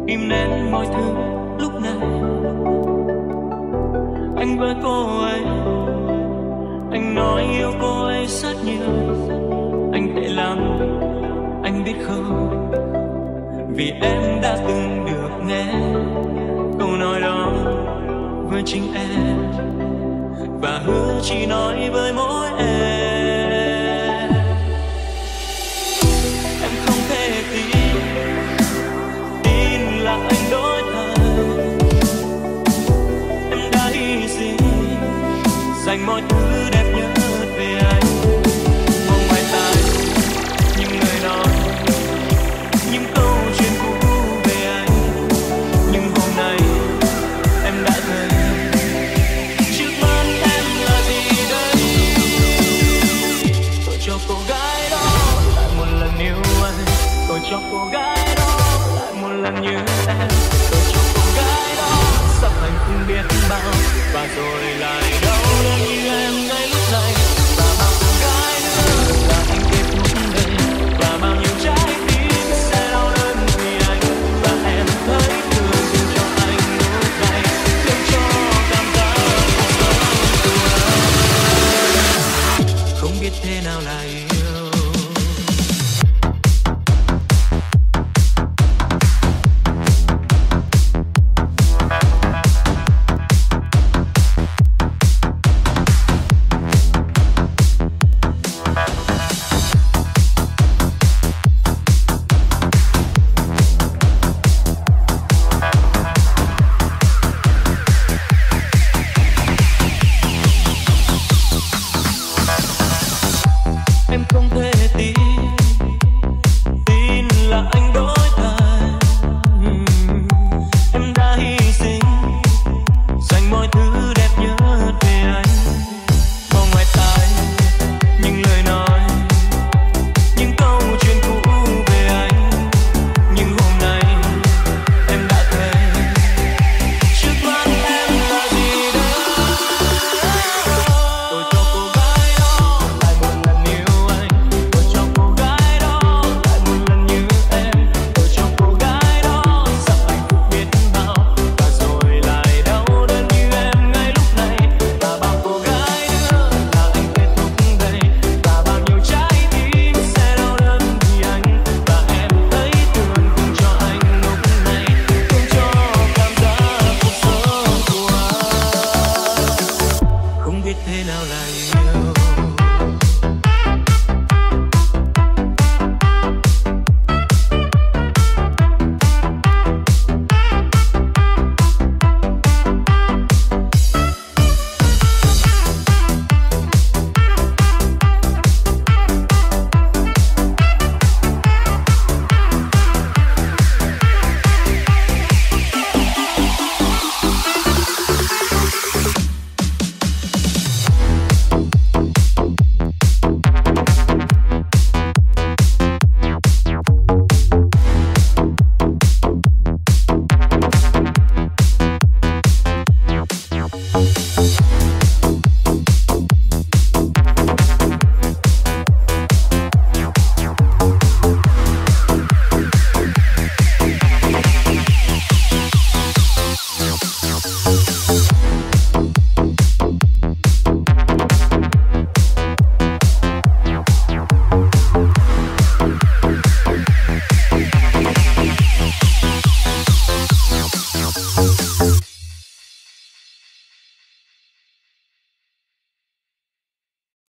im nén mọi thứ lúc này. Anh với cô ấy, anh nói yêu cô ấy rất nhiều. Anh tệ lắm, anh biết không? Vì em đã từng được nghe câu nói đó với chính em, và hứa chỉ nói với mỗi em. Em không thể tin là anh đổi thay. Em đã hy sinh dành mọi thứ đẹp nhất về anh. Không ngoài tai những lời nói, những câu chuyện cũ về anh. Nhưng hôm nay em đã thấy trước mắt em là gì đây. Tôi cho cô gái đó lại một lần yêu anh. Tôi cho cô gái đó lại một lần như em. Tôi cho cô gái đó sắp hạnh không biết bao, và rồi lại đau đớn như em ngay lúc này. Và bao cô gái nữa là anh kết thúc đây, và bao nhiêu trái tim sẽ đau đớn vì anh. Và em thấy thương dù cho anh lúc này, thương cho cảm giác của anh. Không biết thế nào là yêu. Em không thể tin là anh